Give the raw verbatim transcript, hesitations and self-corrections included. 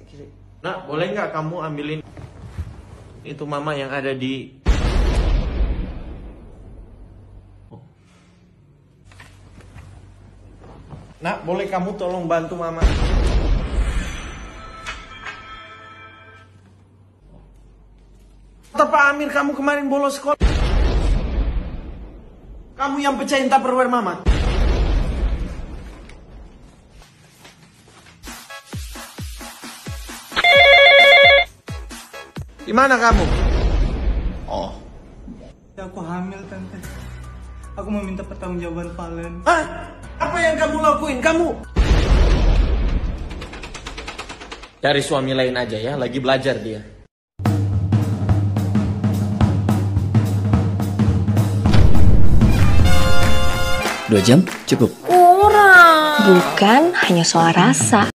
kiri. Nak, boleh nggak kamu ambilin itu mama yang ada di... Nak, boleh kamu tolong bantu mama? Kata Pak Amir kamu kemarin bolos sekolah. Kamu yang pecahin Tupperware mama. Gimana kamu? Oh. Ya, aku hamil, Tante. Aku mau minta pertanggungjawaban Valen. Hah? Apa yang kamu lakuin? Kamu cari suami lain aja ya, lagi belajar dia. Dua jam cukup? Kurang. Bukan hanya soal rasa.